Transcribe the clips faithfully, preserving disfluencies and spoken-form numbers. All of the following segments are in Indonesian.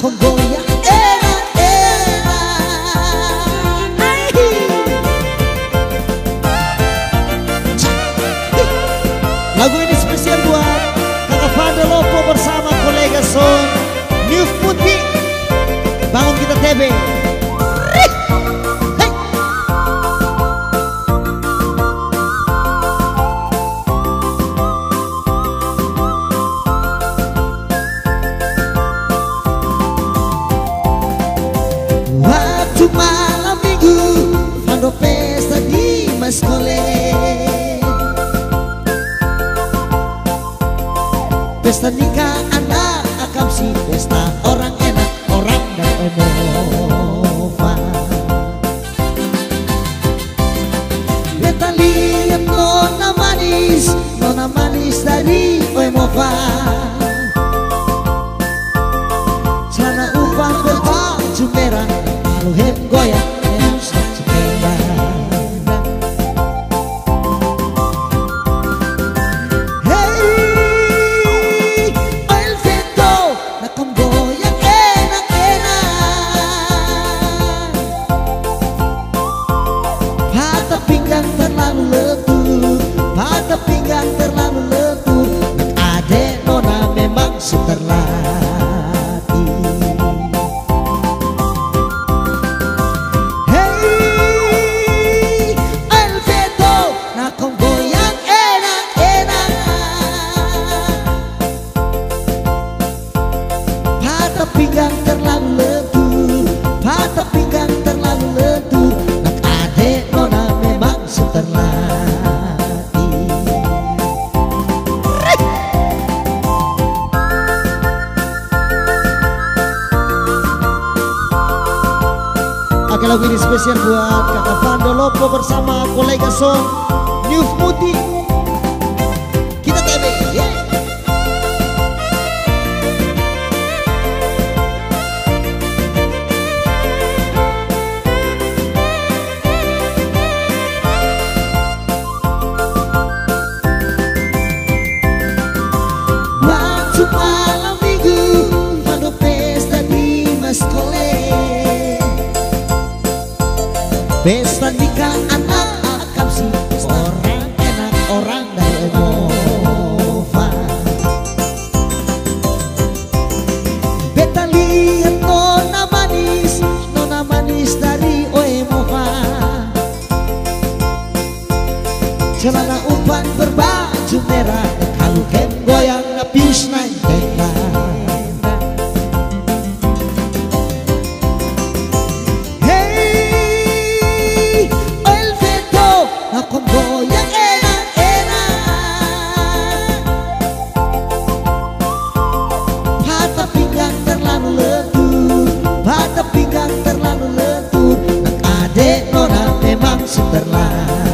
kau goyang enak-enak. Lagu ini spesial buat Kakak Fadel Lopo bersama kolega Son New Putih. Bangun kita T V. Waktu malam minggu Fando pesta di Maskole, pesta nikah anak akam si pesta orang enak orang dan emova. Beta lihat nona manis, nona manis dari emova. Celana upah berbaju merah, lalu hem goyang hem sepeda. Terlalu lentur, pada pinggang terlalu lentur. Adek nona memang terlatih. Hey, Alveto, nak kau goyang enak-enak. Pada pinggang terlalu lentur, pada pinggang terlalu lentur. Adek nona memang terlatih. Oke, lagu ini spesial buat Kakak Fando Lopo bersama kolega Son New Putih. Kita T V, yeah. Malam minggu Fando pesta di Maskole, pesta nikah anak akam si orang enak orang dari emova. Beta lihat nona manis, nona manis dari emova. Celana umpan berbaju merah, kalau kem goyang pius naik tenda. Hey, Alveto, aku goyang enak-enak. Pada pinggang terlalu lentur, pada pinggang terlalu lentur. Nak adek nona memang terlatih.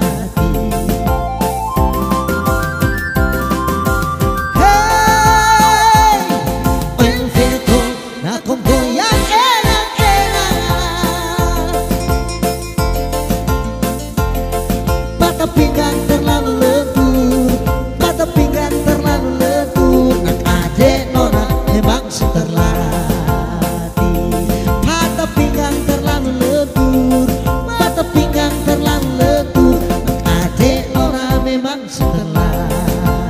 Mata pinggang terlalu lentur, mata pinggang terlalu lentur. Nak adek nona memang terlatih. Mata pinggang terlalu lentur, mata pinggang terlalu lentur. Nak adek nona memang terlatih.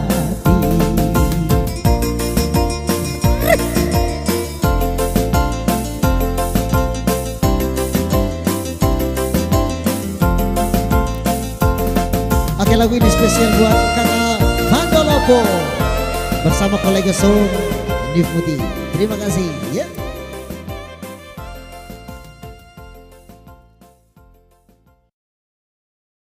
Oke, lagu ini spesial buat Kakak Fando Lopo bersama kolega Son New Putih. Terima kasih. Yeah.